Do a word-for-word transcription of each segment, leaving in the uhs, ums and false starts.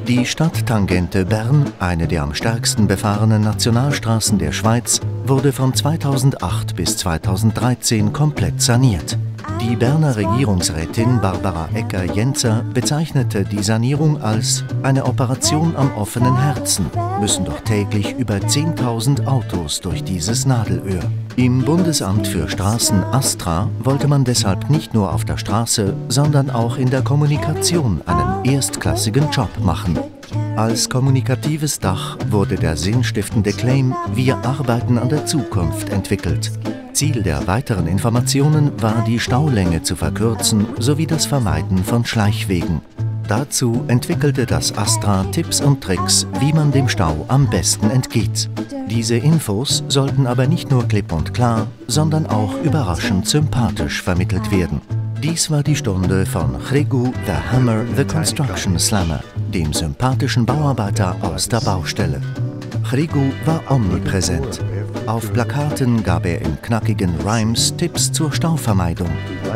Die Stadttangente Bern, eine der am stärksten befahrenen Nationalstraßen der Schweiz, wurde von zweitausendacht bis zweitausenddreizehn komplett saniert. Die Berner Regierungsrätin Barbara Egger-Jenzer bezeichnete die Sanierung als eine Operation am offenen Herzen, müssen doch täglich über zehntausend Autos durch dieses Nadelöhr. Im Bundesamt für Straßen Astra wollte man deshalb nicht nur auf der Straße, sondern auch in der Kommunikation einen erstklassigen Job machen. Als kommunikatives Dach wurde der sinnstiftende Claim „Wir arbeiten an der Zukunft" entwickelt. Ziel der weiteren Informationen war, die Staulänge zu verkürzen sowie das Vermeiden von Schleichwegen. Dazu entwickelte das Astra Tipps und Tricks, wie man dem Stau am besten entgeht. Diese Infos sollten aber nicht nur klipp und klar, sondern auch überraschend sympathisch vermittelt werden. Dies war die Stunde von Chregu the Hammer the Construction Slammer, dem sympathischen Bauarbeiter aus der Baustelle. Chregu war omnipräsent. Auf Plakaten gab er in knackigen Rhymes Tipps zur Stauvermeidung.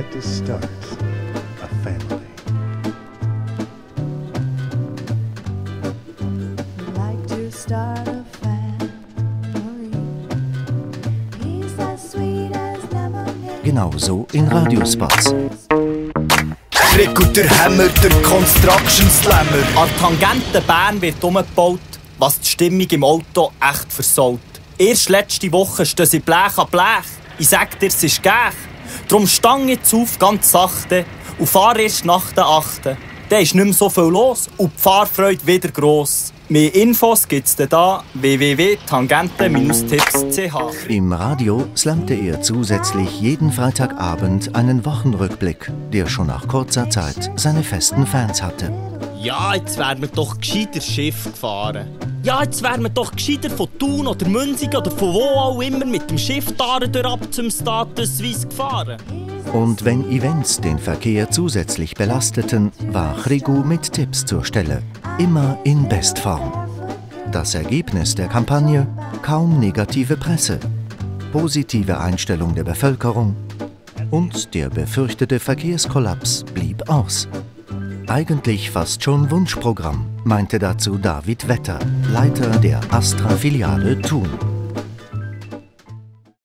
Genauso in Radiospots. Chregu der Hammer, der Construction Slammer. An Tangente Bern wird umgebaut, was die Stimmung im Auto echt versaut. Erst letzte Woche stehen sie Blech an Blech. Ich sag dir, es ist gäch. Drum stang jetzt auf, ganz sachte, und fahr erst nach der achten. Da ist nicht mehr so viel los und die Fahrfreude wieder gross. Mehr Infos gibt's da w w w punkt tangente Tipps punkt c h. Im Radio slammte er zusätzlich jeden Freitagabend einen Wochenrückblick, der schon nach kurzer Zeit seine festen Fans hatte. Ja, jetzt wären wir doch gescheiter Schiff gefahren. Ja, jetzt wären wir doch gescheiter von Thun oder Münsingen oder von wo auch immer mit dem Schiff durch ab zum Status Suisse gefahren. Und wenn Events den Verkehr zusätzlich belasteten, war Chregu mit Tipps zur Stelle. Immer in Bestform. Das Ergebnis der Kampagne: kaum negative Presse, positive Einstellung der Bevölkerung und der befürchtete Verkehrskollaps blieb aus. Eigentlich fast schon Wunschprogramm, meinte dazu David Wetter, Leiter der Astra-Filiale Thun.